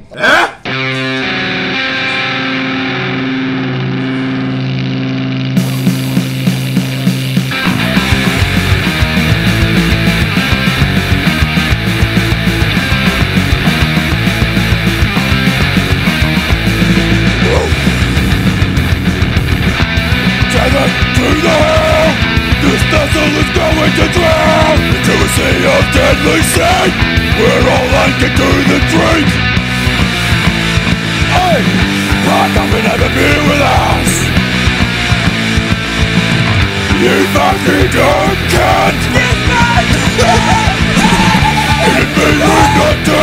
Eh? Tethered to the helm, this vessel is going to drown into a sea of deadly sea. We're all anchored to the drink. Hey, rock up and have a beer with us. You fucking dumb cunt. It'd be rude not to.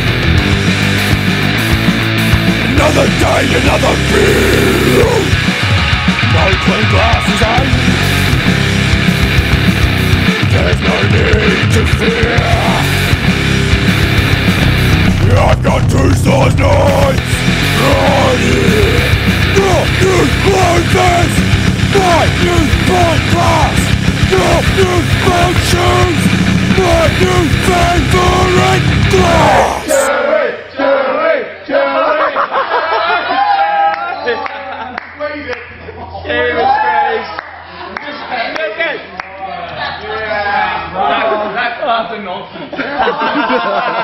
Another day, another beer. No clean glasses, eh? There's no need to fear. I've got 2 size knives right here. Your new loafers, my new pint glass, your new boat shoes, my new favourite glass. That's nonsense.